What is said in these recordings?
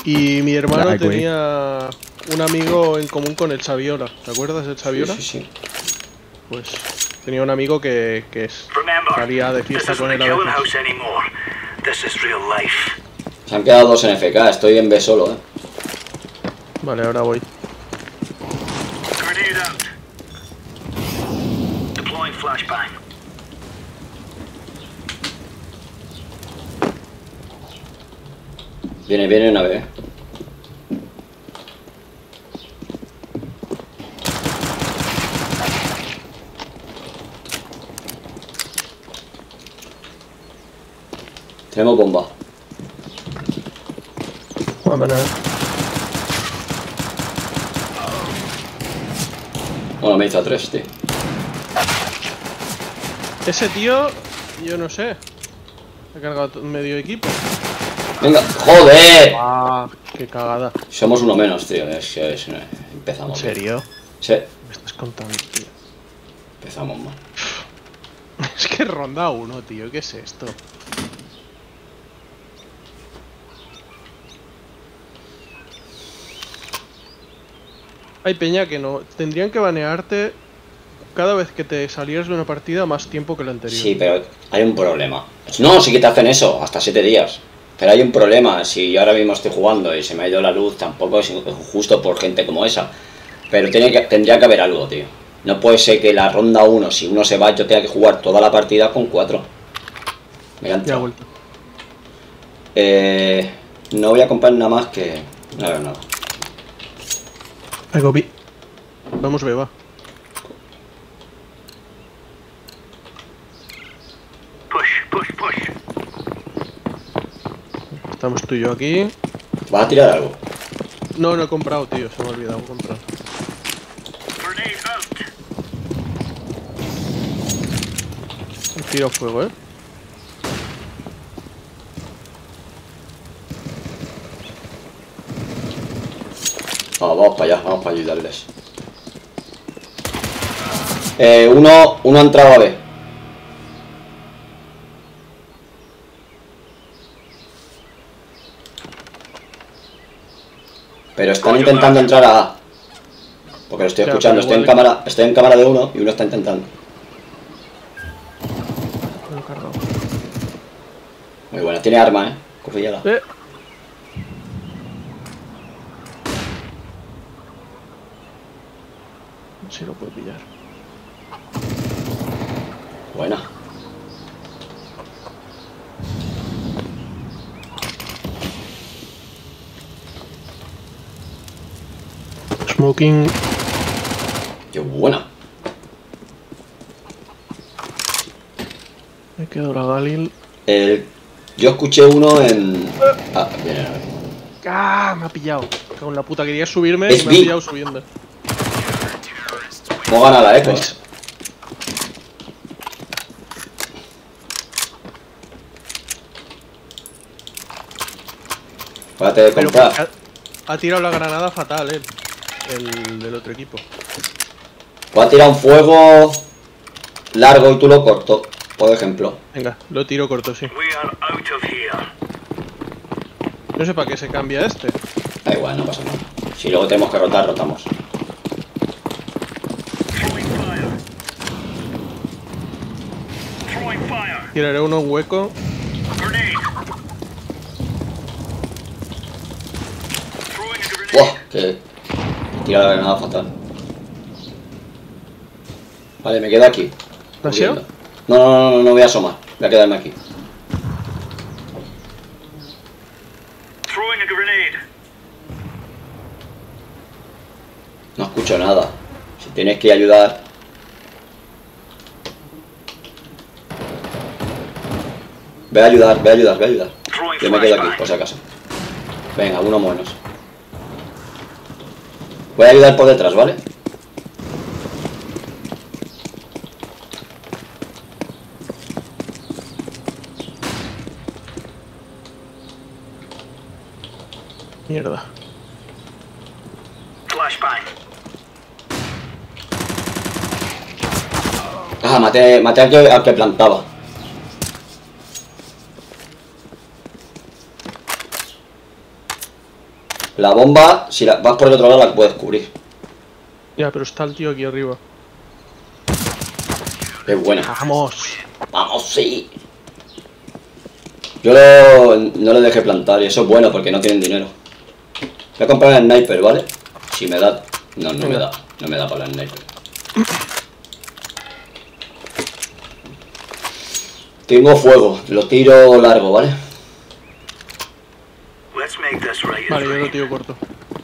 Y mi hermano tenía un amigo en común con el Chaviola. ¿Te acuerdas del Chaviola? Sí, sí, sí. Pues tenía un amigo que salía de fiesta con él a veces. Se han quedado dos en FK, estoy en B solo, Vale, ahora voy. Viene una B. Tenemos bomba. Vámonos. Bueno, me hizo 3, tío. Ese tío, yo no sé. Ha cargado medio equipo. ¡Venga! ¡Joder! Ah, qué cagada. Somos uno menos, tío. Empezamos. ¿En serio? Sí. Me estás contando, tío. Empezamos mal. Es que ronda uno, tío. ¿Qué es esto? Hay peña que no. Tendrían que banearte cada vez que te salieras de una partida más tiempo que la anterior. Sí, pero hay un problema. No, sí que te hacen eso, hasta 7 días. Pero hay un problema. Si yo ahora mismo estoy jugando y se me ha ido la luz, tampoco es justo por gente como esa. Pero tendría que haber algo, tío. No puede ser que la ronda 1, si uno se va, yo tenga que jugar toda la partida con 4. Me ha entrado. No voy a comprar nada más que... No. Algo vi. Vamos, beba. Push. Estamos tú y yo aquí. ¿Vas a tirar algo? No he comprado, tío. Se me ha olvidado comprar. Tiro fuego, Vamos para allá, vamos para ayudarles. Uno ha entrado a B. Pero están intentando entrar a A. Porque lo estoy escuchando, estoy en cámara de uno y uno está intentando. Muy buena, tiene arma, corrillada. Si lo puedo pillar. Buena. Smoking. Qué buena. Me quedo la Galil. Yo escuché uno en... Ah, bien. ¡Ah! Me ha pillado. Con la puta, quería subirme Es y me ha pillado subiendo. ¿Cómo gana la Echo? Párate de comprar. Ha tirado la granada fatal, el del otro equipo. Voy a tirar un fuego largo y tú lo corto, por ejemplo. Venga, lo tiro corto, sí. No sé para qué se cambia este. Da igual, no pasa nada. Si luego tenemos que rotar, rotamos. Tiraré uno en hueco. ¡Buah! Que tira la granada fatal. Vale, me quedo aquí. ¿La has ido? No voy a asomar. Voy a quedarme aquí. No escucho nada. Si tienes que ayudar... Voy a ayudar. Yo me quedo aquí, por si acaso. Venga, uno menos. Voy a ayudar por detrás, ¿vale? Mierda. Ah, maté al que plantaba. La bomba, si vas por el otro lado, la puedes cubrir. Ya, pero está el tío aquí arriba. Es buena. ¡Vamos! ¡Vamos, sí! Yo no le dejé plantar y eso es bueno porque no tienen dinero. Voy a comprar el sniper, ¿vale? Si me da... No, no me da. No me da para el sniper. Tengo fuego. Lo tiro largo, ¿vale? Let's make this right. Vale, yo lo tiro corto.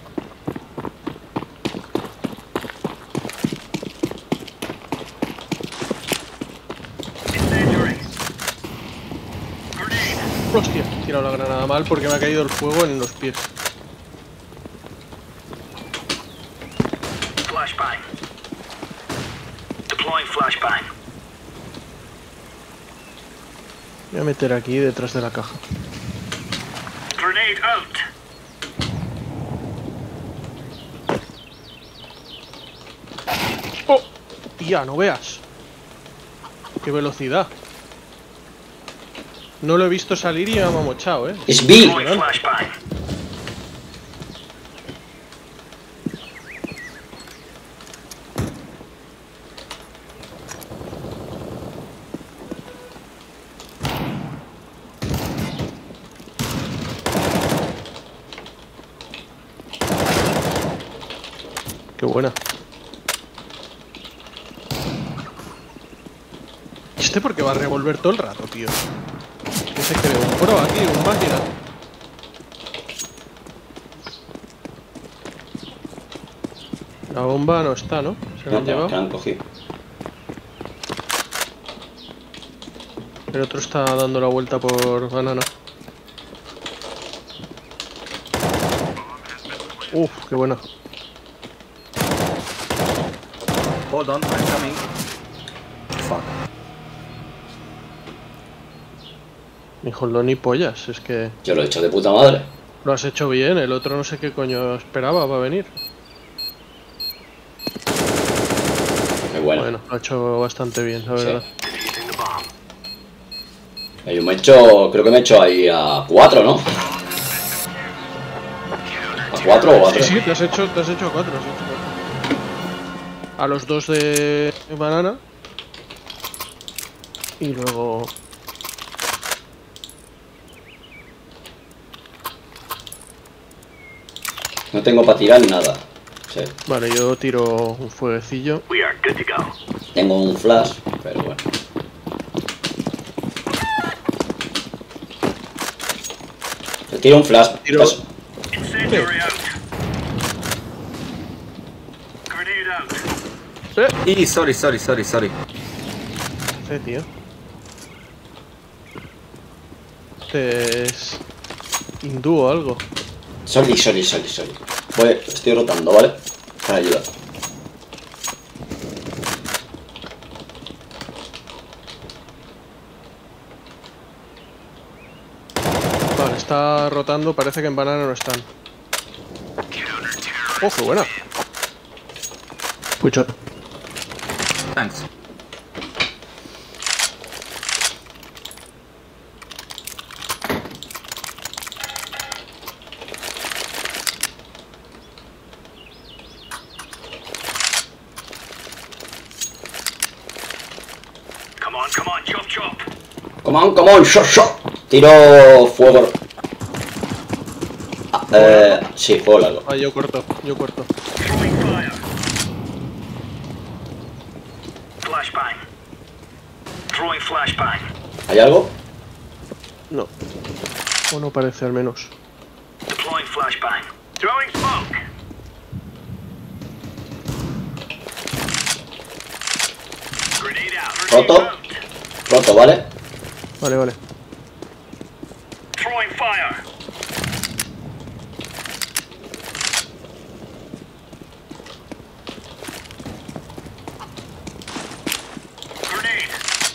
Incendiary. Grenade. Hostia, he tirado la granada mal porque me ha caído el fuego en los pies. Flashbang. Deploying flashbang. Me voy a meter aquí detrás de la caja. Grenade out. ¡Oh! Tía, no veas. ¡Qué velocidad! No lo he visto salir y me ha mamochado, ¿eh? ¡Es B! Deploying flashbang. ¡Qué buena! ¿Este por qué va a revolver todo el rato, tío? ¿Qué se cree? ¿Un pro aquí? ¿Un máquina? La bomba no está, ¿no? Se la No, han que llevado. han cogido. El otro está dando la vuelta por banana. Uf, qué buena. Hold on, I'm coming. Fuck. Ni joldón ni pollas, es que Yo lo he hecho de puta madre. lo has hecho bien, el otro no sé qué coño esperaba para venir. Qué bueno. Bueno, lo ha hecho bastante bien, la verdad. Defusing the bomb. Yo me he hecho... Creo que me he hecho ahí a 4, ¿no? ¿A 4 o a Sí, 3? sí, te has hecho 4, has hecho 4. A los dos de banana. Y luego... No tengo para tirar nada. Sí. Vale, yo tiro un fueguecillo. We are good to go. Tengo un flash, pero bueno. Te tiro un flash. Tiro- Flash. Incendiary out. Grenade out. Y sorry. Sí, tío. Este es... hindú o algo. Sorry. Estoy rotando, ¿vale? Para ayudar. Vale, está rotando, parece que en banana no están. ¡Oh, qué buena! Pucho. Thanks. Come on, chop. Come on, shot. Tiro fuego. Sí, fuego largo. Ah, yo corto. Throwing fire. Flashbang. Throwing flashbang. ¿Hay algo? No. O no parece al menos. Deploying flashbang. Throwing smoke. Grenade out. Roto. Roto, ¿vale? Vale. Throwing fire. Grenade.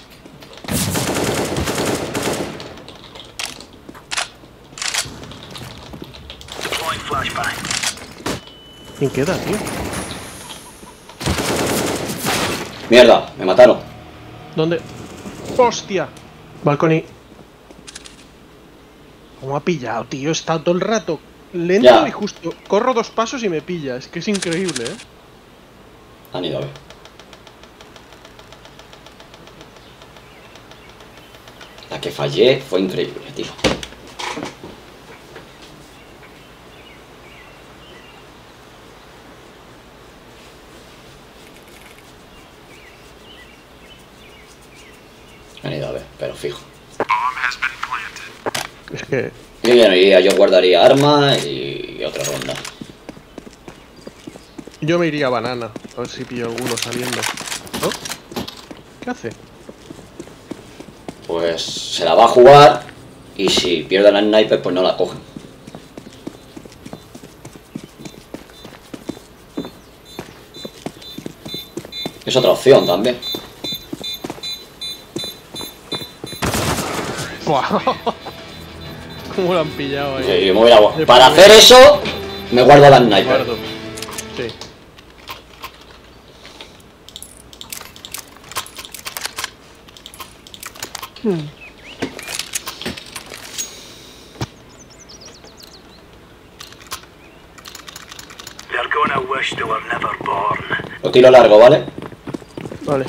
Deploying flashbang. ¿Quién queda, tío? Mierda, me mataron. ¿Dónde? ¡Hostia! Balcony. ¿Cómo ha pillado, tío? Está todo el rato lento Ya. y justo corro 2 pasos y me pilla. Es que es increíble, ¿eh? Han ido a ver. La que fallé fue increíble, tío. Han ido a ver, pero fijo. Es que... Yo ya no iría, yo guardaría arma y otra ronda. Yo me iría a banana. A ver si pillo alguno saliendo. ¿No? ¿Qué hace? Pues se la va a jugar y si pierden la sniper pues no la cogen. Es otra opción también. ¡Buah! ¿Cómo lo han pillado ahí? Yo me voy a... Para hacer eso me guardo la sniper. Guardo. Sí. They're gonna wish they were never born. Lo tiro largo, ¿vale? Vale.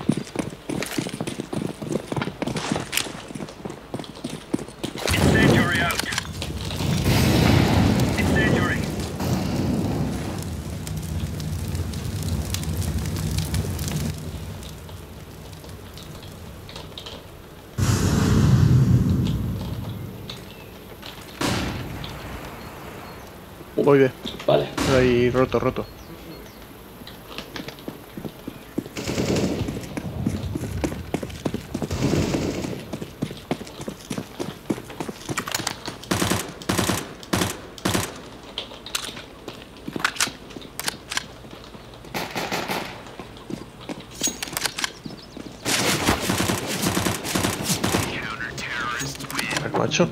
Incendiary out. Incendiary. Voy bien. Vale. Ahí roto. Macho.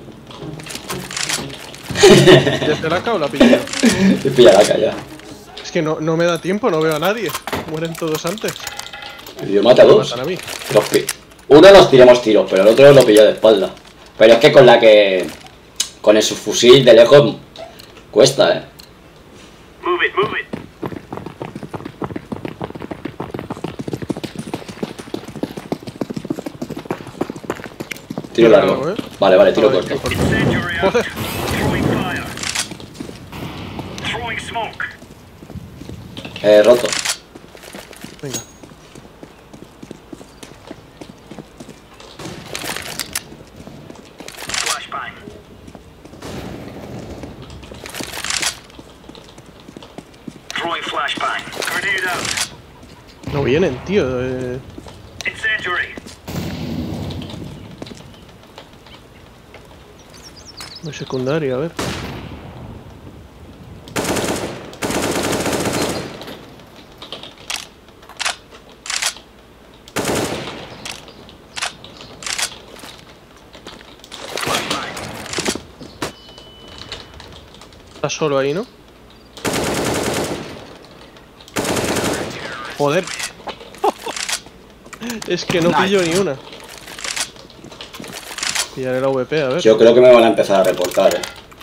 ¿Ya te la acabo la pillo? Te pilla la calle. Es que no me da tiempo, no veo a nadie. Mueren todos antes. Yo maté a Me dos. matan a mí. Uno nos tiramos tiros, pero el otro lo pilló de espalda. Pero es que con la que... Con el subfusil de lejos... Cuesta, Move it, move it. Tiro Tiro largo. largo, ¿eh? Vale, tiro Vale, corto. tiro corto. Incendiary out. Joder. Throwing fire. Throwing smoke. Roto. Venga. Flashbang. Throwing flashbang. Grenade out. No vienen, tío. Incendiary. No es secundaria, a ver. Está solo ahí, ¿no? Joder. Es que no pillo ni una. Pillaré la VP, a ver. Yo creo que me van a empezar a reportar,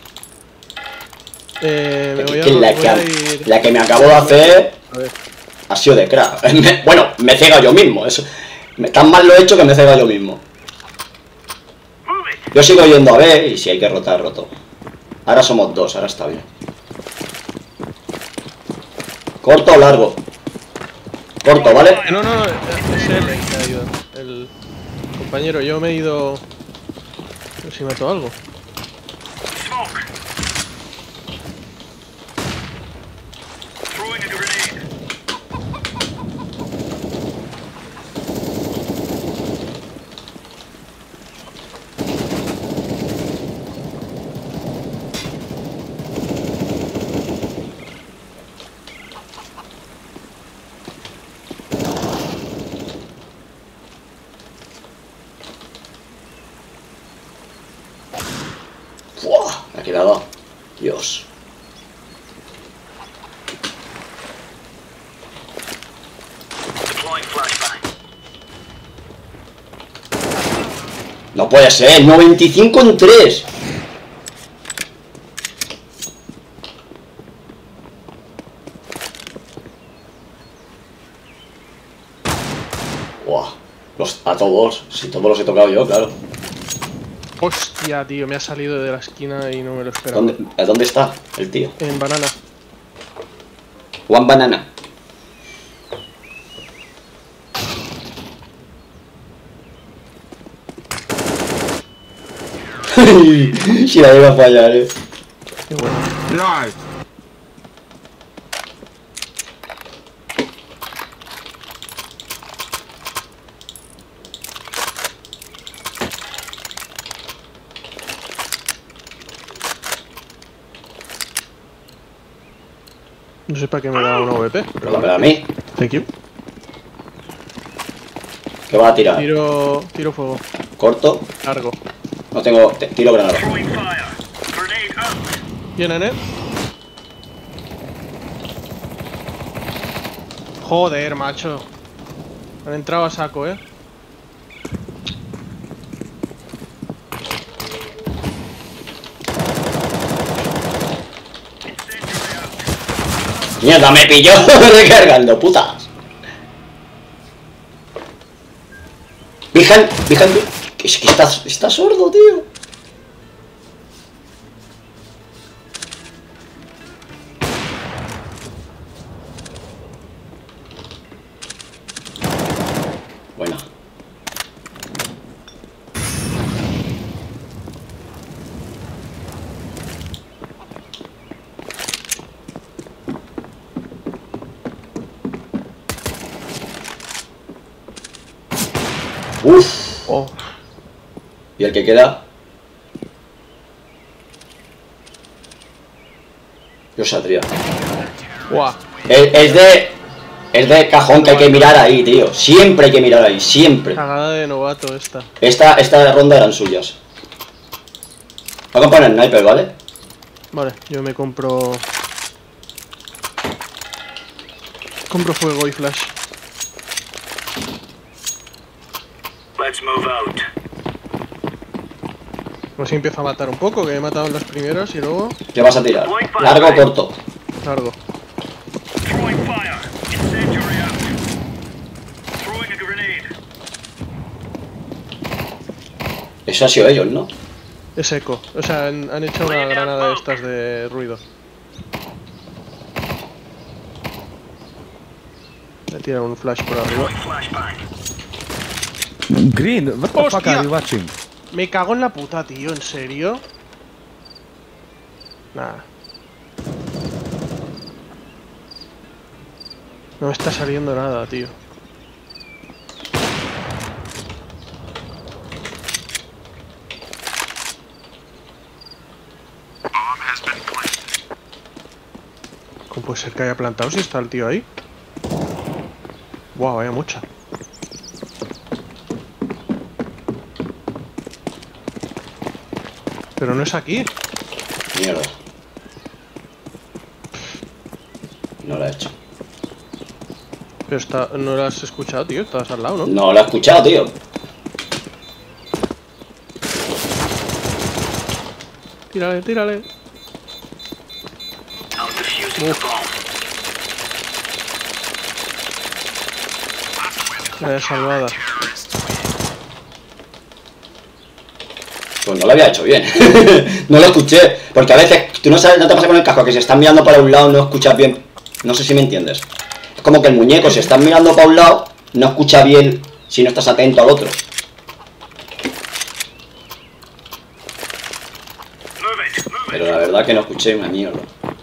Me voy a, que voy a ir... la que me acabo de hacer A ver. ha sido de crack. Bueno, me cega yo mismo. Eso. Tan mal lo he hecho que me cega yo mismo. Move it. Yo sigo yendo a ver y si hay que rotar, roto. Ahora somos dos, ahora está bien. ¿Corto o largo? Corto, ¿vale? No, es él el que ha ido. El compañero, yo me he ido... A ver si mato algo. Smoke. Throwing a grenade. ¡Buah! Me ha quedado. Dios. Deploying flashbang. No puede ser, 95 en 3. A todos. Si todos los he tocado yo, claro. Hostia, tío, me ha salido de la esquina y no me lo esperaba. ¿Dónde está el tío? En banana. One banana. Si la iba a fallar, Qué bueno. Nice. No sé para qué me da una VP. Pero dámela a mí. Thank you. ¿Qué va a tirar? Tiro fuego. Corto. Largo. No tengo. Tiro granada. Throwing fire. Grenade out. ¿Vienen, Joder, macho. Han entrado a saco, ¡Mierda, me pilló! Recargando, putas. Behind. Es que está sordo, tío. Buena. Uff. Oh. Y el que queda. Yo saldría. Guau. Es de cajón que hay que mirar ahí, tío. Siempre hay que mirar ahí, siempre. Cagada de novato esta. Esta ronda eran suyas. Voy a comprar el sniper, ¿vale? Vale, yo me compro... Compro fuego y flash. Let's move out. Pues si empiezo a matar un poco, que he matado en las primeras y luego... ¿Qué vas a tirar? ¿Largo o corto? Largo. Throwing fire. Incendiary out. Throwing a grenade. Eso ha sido ellos, ¿no? Es eco. O sea, han hecho una granada de estas de ruido. Le tira un flash por arriba. Throwing flashbang. Green, what the fuck Hostia. are you watching? Me cago en la puta, tío. ¿En serio? Nada. No me está saliendo nada, tío. ¿Cómo puede ser que haya plantado si está el tío ahí? Buah, vaya mucha. Pero no es aquí. Mierda. No la he hecho. Pero está, no lo has escuchado, tío. Estabas al lado, ¿no? No la he escuchado, tío. Tírale, tírale. Now defusing the bomb. Vaya salvada. Pues no lo había hecho bien. No lo escuché. Porque a veces, tú no sabes, no te pasa con el casco, que se están mirando para un lado, no escuchas bien. No sé si me entiendes. Es como que el muñeco, si estás mirando para un lado, no escucha bien si no estás atento al otro. Move it. Move Pero it. la verdad que no escuché una mierda.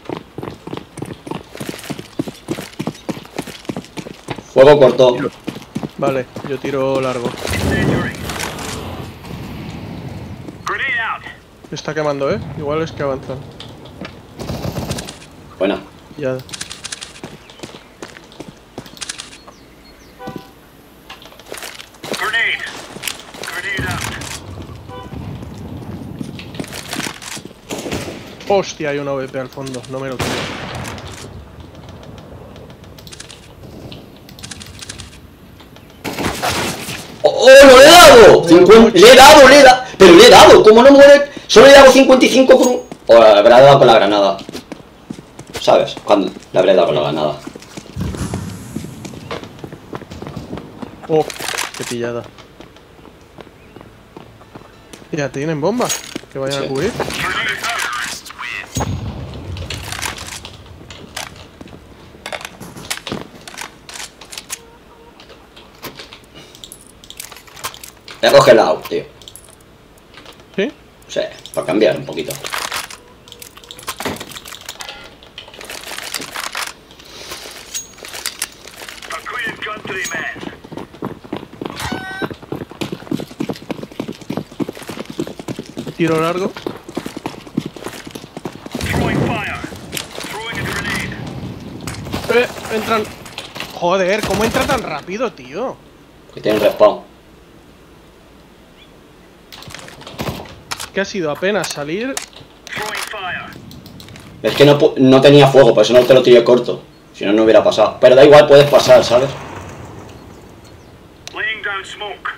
Fuego corto. Vale, yo tiro largo. Incendiary. Grenade out. Está quemando, ¿eh? Igual es que avanzan. Buena. Ya. Grenade. Grenade out. Hostia, hay una VP al fondo. No me lo tiro. ¡Oh, no le he dado! Le he dado, pero le he dado. ¿Cómo no muere? Solo le he dado 55 con un... O le habrá dado con la granada. ¿Sabes? Cuando le habré dado con la granada. Oh, Qué pillada. Ya tienen bombas. Que vayan Sí. a cubrir. Voy a coger la AUG, tío. ¿Sí? Sí, para cambiar un poquito. A cleared countryman. Tiro largo. Throwing fire. Throwing a grenade. Entran. Joder, ¿cómo entra tan rápido, tío? Que tienen respawn. Que ha sido apenas salir. Throwing fire. Es que no tenía fuego, por eso no te lo tiré corto. Si no, no hubiera pasado. Pero da igual, puedes pasar, ¿sabes? Laying down smoke.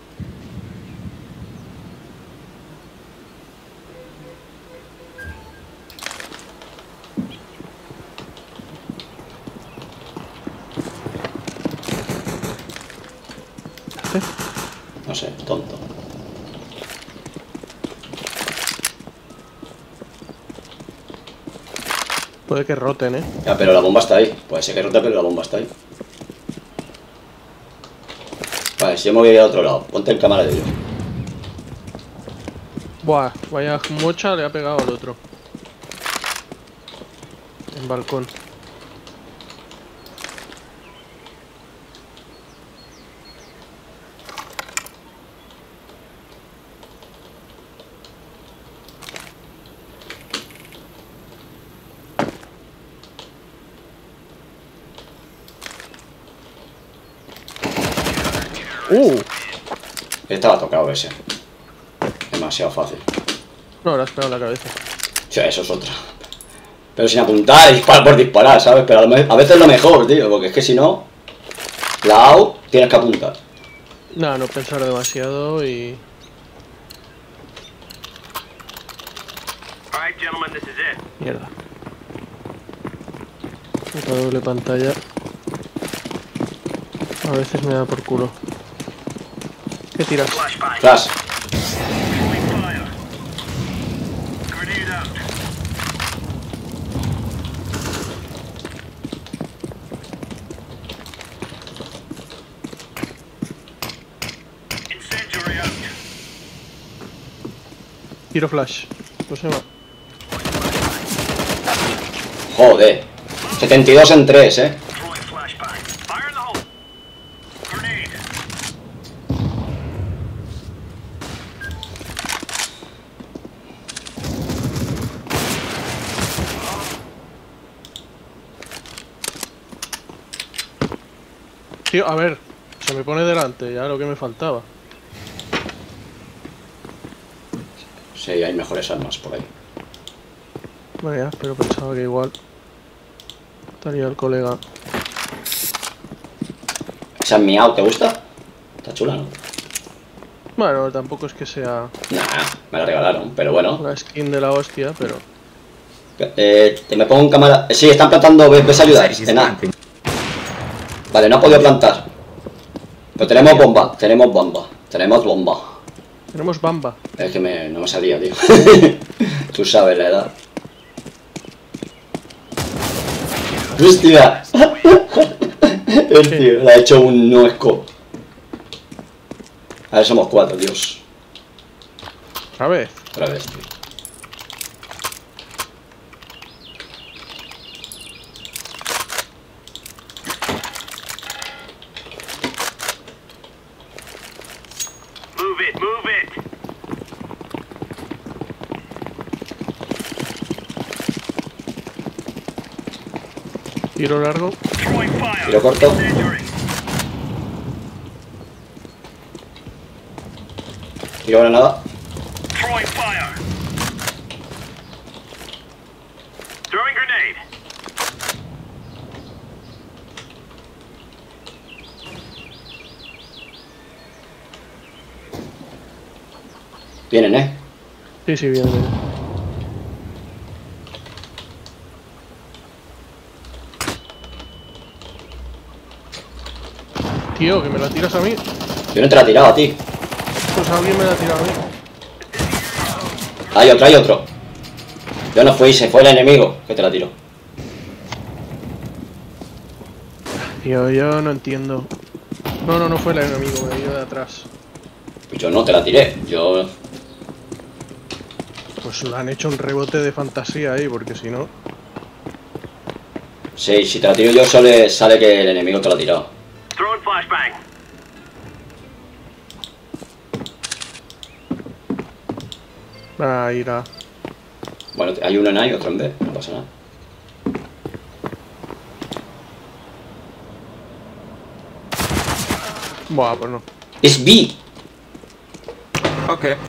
No sé, tonto. Puede que roten, ¿eh? Ya, pero la bomba está ahí. Puede ser que rota, pero la bomba está ahí. Vale, si yo me voy a ir al otro lado. Ponte en cámara de ellos. Buah, vaya mocha le ha pegado al otro. En balcón. Estaba tocado ese. Demasiado fácil. No, le has pegado en la cabeza. O sea, eso es otra. Pero sin apuntar, disparar por disparar, ¿sabes? Pero a veces es lo mejor, tío. Porque es que si no, la AU tienes que apuntar. Nada, no pensar demasiado y... Alright, gentlemen, this is it. Mierda. Otra doble pantalla. A veces me da por culo. ¿Qué tiras? Flashbang. Flash. Throwing fire. Grenade out. Incendiary out. Tiro flash. No se va. Joder. 72 en 3, Throwing flashbang. Fire in the hole. Grenade. Tío, a ver. Se me pone delante, ya lo que me faltaba. Sí, hay mejores armas por ahí. Vaya, pero pensaba que igual estaría el colega. Esa es mi AU, ¿te gusta? Está chula, ¿no? Bueno, tampoco es que sea Nah, me la regalaron, pero bueno. la skin de la hostia, pero... Te me pongo en cámara. Sí, están plantando, ves a ayudar. He's De nada. planting. Vale, no ha podido plantar. Pero tenemos bomba, tenemos bomba, tenemos bomba. Tenemos bamba. Es que no me salía, tío. Tú sabes la edad. ¡Hostia! El tío le ha hecho un no scope. A ver, somos 4, Dios. Otra vez. Otra vez, tío. Move it, move it. Tiro largo. Throwing fire. Tiro corto. Incendiary. Tiro granada. Throwing fire. Throwing grenade. Vienen, Sí, sí, viene, viene. Tío, que me la tiras a mí. Yo no te la he tirado a ti. Pues alguien me la ha tirado a mí. Hay otro, hay otro. Yo no fui, se fue el enemigo que te la tiró. Yo no entiendo. No fue el enemigo, me he ido de atrás. Yo no te la tiré, yo... Pues le han hecho un rebote de fantasía ahí, porque si no... Sí, si te la tiro yo sale que el enemigo te la ha tirado. Throwing flashbang. Ah, irá. Bueno, hay uno en A y otro en B, no pasa nada. Buah, pues no. ¡Es B! Okay.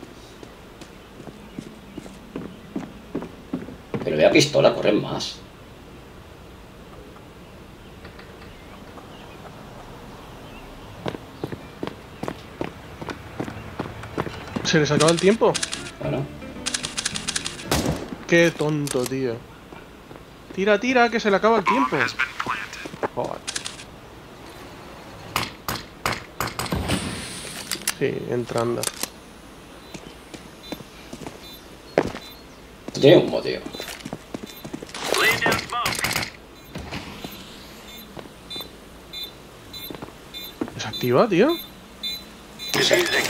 Pero vea pistola, corren más. ¿Se les acaba el tiempo? Bueno. Qué tonto, tío. Tira, tira, que se le acaba el tiempo. Joder. Sí, entrando. Esto tiene humo, tío. Laying down smoke. ¿Desactiva, tío? Defusing.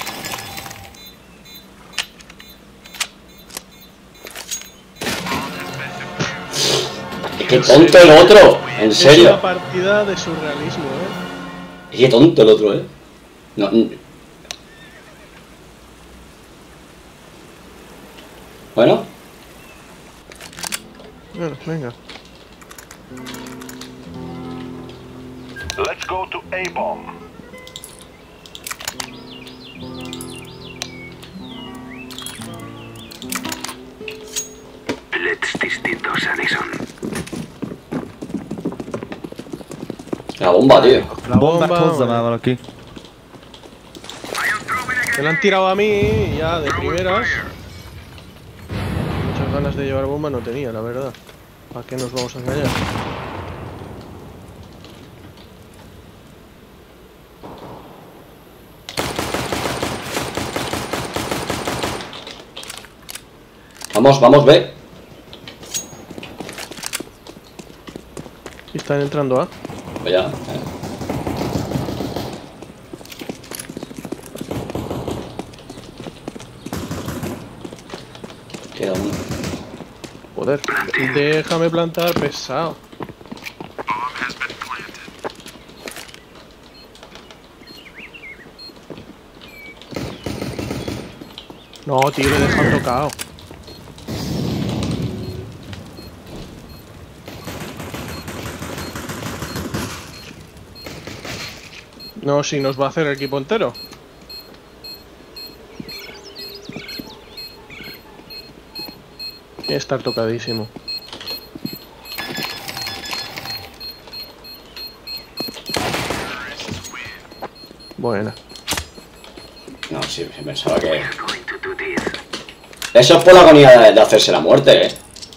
¡Qué tonto el otro! En Es serio. una partida de surrealismo, ¡Qué tonto el otro, No, bueno, Bueno, venga. Let's go to A-bomb. Blitz distintos, Addison. la bomba, tío. La Bomba bomba, hozza már valaki. me la han tirado a mí ya de primeras. Muchas ganas de llevar bomba no tenía, la verdad. ¿Para qué nos vamos a engañar? Vamos, vamos, ve. Están entrando a. Pues ya. Queda uno. Joder, déjame plantar, pesado. No, tío, me dejan tocado. No, si nos va a hacer el equipo entero. Tiene que estar tocadísimo. Buena. No, sí, pensaba que... Eso es por la agonía de hacerse la muerte,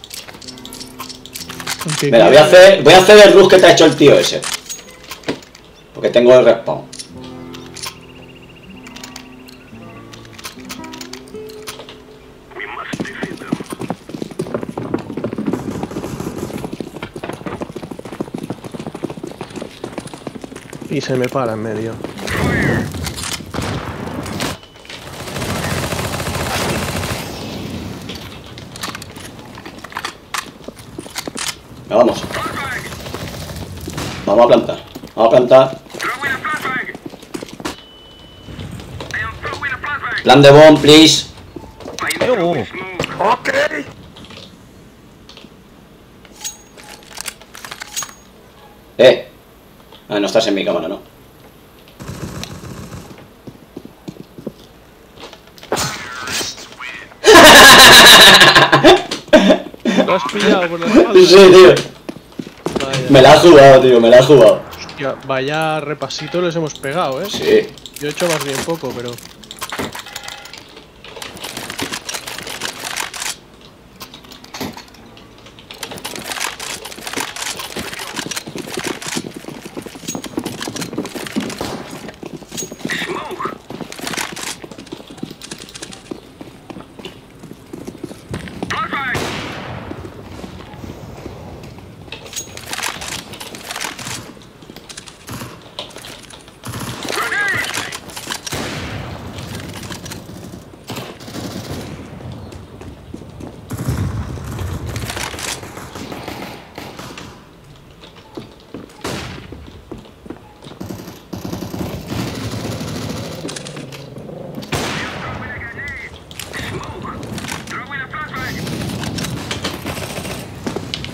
Mira, voy a hacer el rush que te ha hecho el tío ese. Porque tengo el respawn. We must defeat them. Y se me para en medio. Vamos. Vamos a plantar. Vamos a plantar. Throwing a flashbang. I am throwing a flashbang. Plan de bomb, please. I am throwing smoke. Okay. Ah, no estás en mi cámara, ¿no? ¿Lo has pillado por la espalda? Sí, tío. Vaya. Me la has jugado, tío, me la has jugado. Hostia, vaya repasito les hemos pegado, Sí. Yo he hecho más bien poco, pero...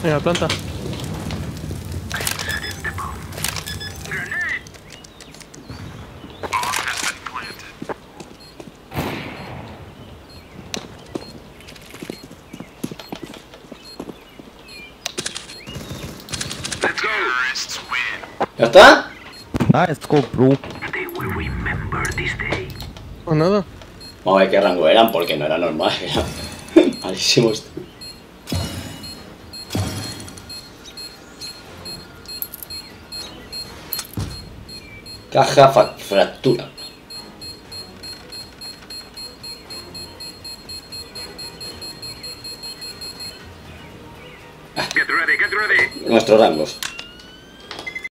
Venga, planta. ¿Ya está? Nice go, bro. Pues nada. Vamos a ver qué rango eran, porque no era normal, eran malísimos. Tío. Caja fractura. Get ready, get ready. Nuestros rangos.